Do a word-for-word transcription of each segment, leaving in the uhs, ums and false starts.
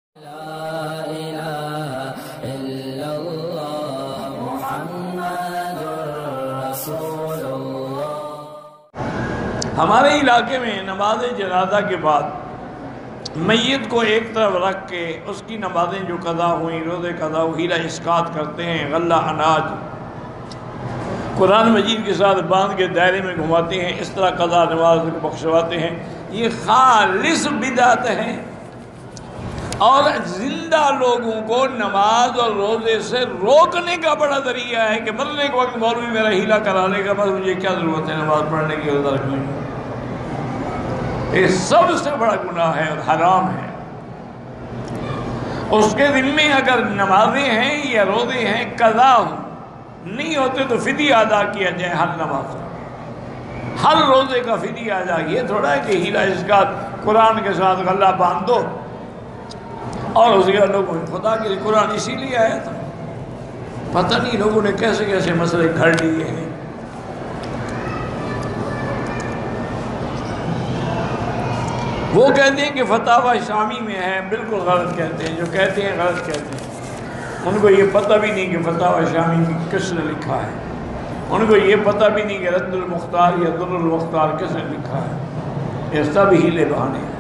ہمارے علاقے میں نماز جنازہ کے بعد میت کو ایک طرف رکھ کے اس کی نمازیں جو قضا ہوئیں، روزے قضا ہوئی، ہیلا اسقاط کرتے ہیں، غلہ اناج قرآن مجید کے ساتھ باندھ کے دائرے میں گھماتے ہیں، اس طرح قضا نماز کو بخشواتے ہیں، یہ خالص بدعت ہے۔ اور زندہ لوگوں کو نماز اور روزے سے روکنے کا بڑا ذریعہ ہے کہ مرنے کے وقت مولوی میرا ہیلا کرا لے گا، بس مجھے کیا ضرورت ہے نماز پڑھنے کی، روزہ رکھنے کی۔ یہ سب سے بڑا گناہ ہے اور حرام ہے۔ اس کے ذمے اگر نمازیں ہیں یا روزے ہیں قضا نہیں ہوتے تو فدیہ ادا کیا جائے، ہر نماز کا، ہر روزے کا فدیہ ادا۔ یہ تھوڑا ہے کہ ہیلا اسقاط قرآن کے ساتھ غلہ باندھ دو اور اس کے لوگوں نے خدا کے لیے قرآن اسی لیے آیا تھا، پتہ نہیں لوگوں نے کیسے کیسے مسئلے گھڑ لیے ہیں۔ وہ کہتے ہیں کہ فتاوی شامی میں ہے، بالکل غلط کہتے ہیں، جو کہتے ہیں غلط کہتے ہیں۔ ان کو یہ پتہ بھی نہیں کہ فتاوی شامی کس نے لکھا ہے، ان کو یہ پتہ بھی نہیں کہ رد المختار یا در المختار کس نے لکھا ہے۔ یہ سب ہیلے بہانے ہیں۔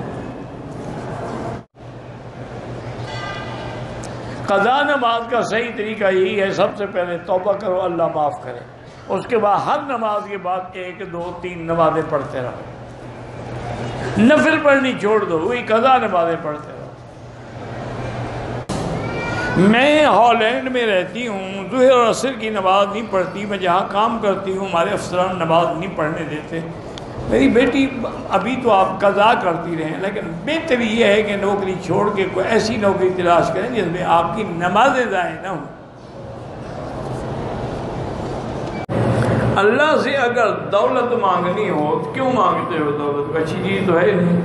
قضا نماز کا صحیح طریقہ یہی ہے، سب سے پہلے توبہ کرو، اللہ معاف کرے، اس کے بعد ہر نماز کے بعد ایک دو تین نمازیں پڑھتے رہو، نفل پڑھنی چھوڑ دو، وہی قضا نمازیں پڑھتے رہو۔ میں ہالینڈ میں رہتی ہوں، ظہر اور عصر کی نماز نہیں پڑھتی، میں جہاں کام کرتی ہوں ہمارے افسران نماز نہیں پڑھنے دیتے۔ میری بیٹی ابھی تو آپ قضا کرتی رہیں، لیکن بہتر یہ ہے کہ نوکری چھوڑ کے کوئی ایسی نوکری تلاش کریں جس میں آپ کی نمازیں ضائع نہ ہوں۔ اللہ سے اگر دولت مانگنی ہو تو کیوں مانگتے ہو دولت؟ اچھی چیز تو ہے نہیں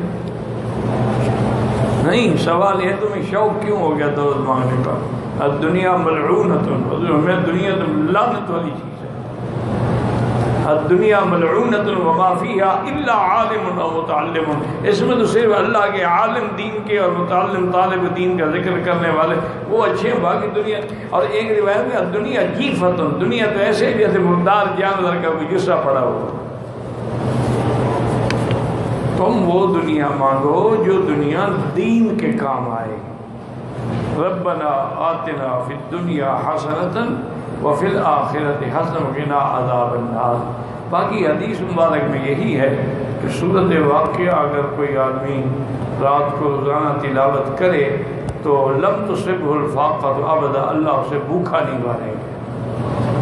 نہیں سوال یہ تمہیں شوق کیوں ہو گیا دولت مانگنے کا؟ الدنیا ملعونۃ، ہمیں دنیا تو لعنت والی چیز ہے۔ الدنیا ملعونۃ وما فیہا الا عالم و متعلم، اس میں تو صرف اللہ کے عالم دین کے اور متعلم طالب دین کا ذکر کرنے والے وہ اچھے ہیں، باقی دنیا۔ اور ایک روایت میں الدنیا جیفۃ، دنیا تو ایسے جیسے مردار جانور کا کوئی جثہ پڑا ہوا۔ تم وہ دنیا مانگو جو دنیا دین کے کام آئے۔ ربنا آتنا فی الدنیا حسنۃ وفی الآخرۃ حسنۃ وقنا عذاب النار۔ باقی حدیث مبارک میں یہی ہے کہ صورت واقعہ اگر کوئی آدمی رات کو روزانہ تلاوت کرے تو لم تصبہ الفاقۃ ابدا، اللہ اسے بھوکا نہیں مارے گا۔